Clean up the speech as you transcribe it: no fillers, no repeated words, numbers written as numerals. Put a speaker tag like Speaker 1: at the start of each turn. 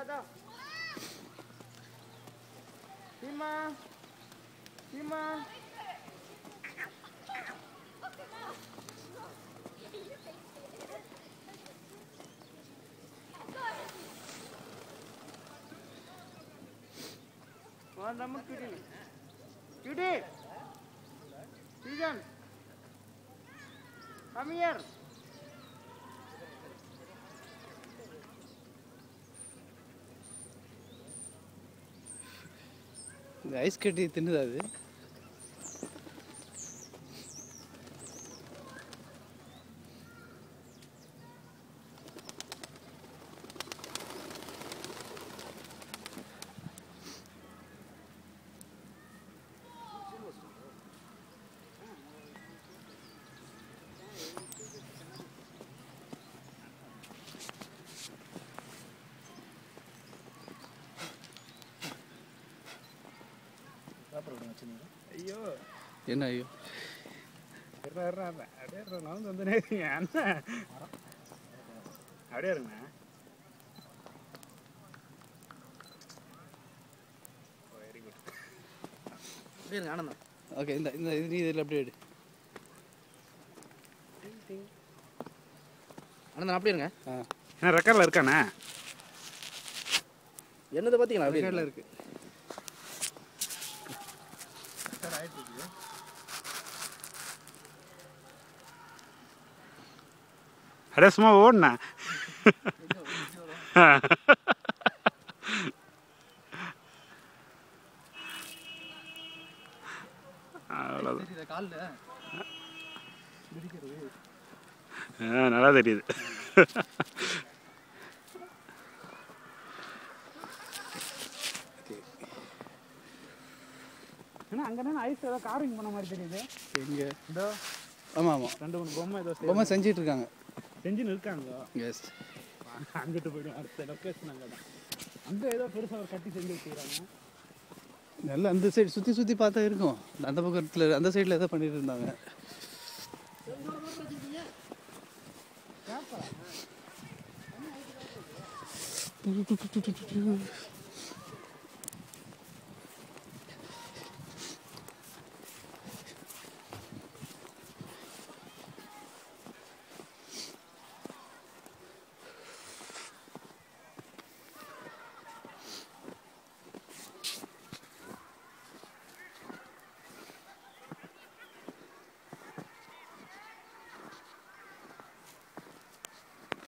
Speaker 1: Cutie, Season, come here.
Speaker 2: இந்த ice கட்டி தின்னுதா அது?
Speaker 1: ஐயோ
Speaker 2: என்ன ஐயோ
Speaker 1: அப்படியே நடந்து வந்துனே அண்ணன் அப்படியே இருங்க வெரி குட்
Speaker 2: அப்படியே இருங்க ஆனந்தம். ஓகே இந்த இந்த இது இதில் அப்படியே எடு ஆனந்தம் அப்படியே இருங்க.
Speaker 1: ஏன்னா ரெக்கார்டில் இருக்காண்ணே
Speaker 2: என்னதை பார்த்தீங்களா? அப்படியே
Speaker 1: ரெக்கார்டில் இருக்கு. அடே சும்மா ஓடுண்ணா. நல்லா தெரியுது. ஏன்னா அங்கே ஐஸ் ஏதோ கார்விங் பண்ண மாதிரி தெரியுது.
Speaker 2: எங்கே?
Speaker 1: இதோ
Speaker 2: ஆமாம் ஆமாம்
Speaker 1: 2-3 பொம்மை ஏதோ
Speaker 2: பொம்மை செஞ்சிட்டு இருக்காங்க.
Speaker 1: செஞ்சுன்னு இருக்காங்க.
Speaker 2: எஸ்
Speaker 1: அங்கிட்டு போய்டும். அடுத்த லொக்கேஷன் அங்கே தான். அங்கே ஏதோ பெருசாக ஒரு கட்டி செஞ்சு வச்சுக்கிறாங்க.
Speaker 2: நல்லா அந்த சைடு சுற்றி சுற்றி பார்த்தா இருக்கும். அந்த பக்கத்தில் அந்த சைடில் எதோ பண்ணிட்டு இருந்தாங்க.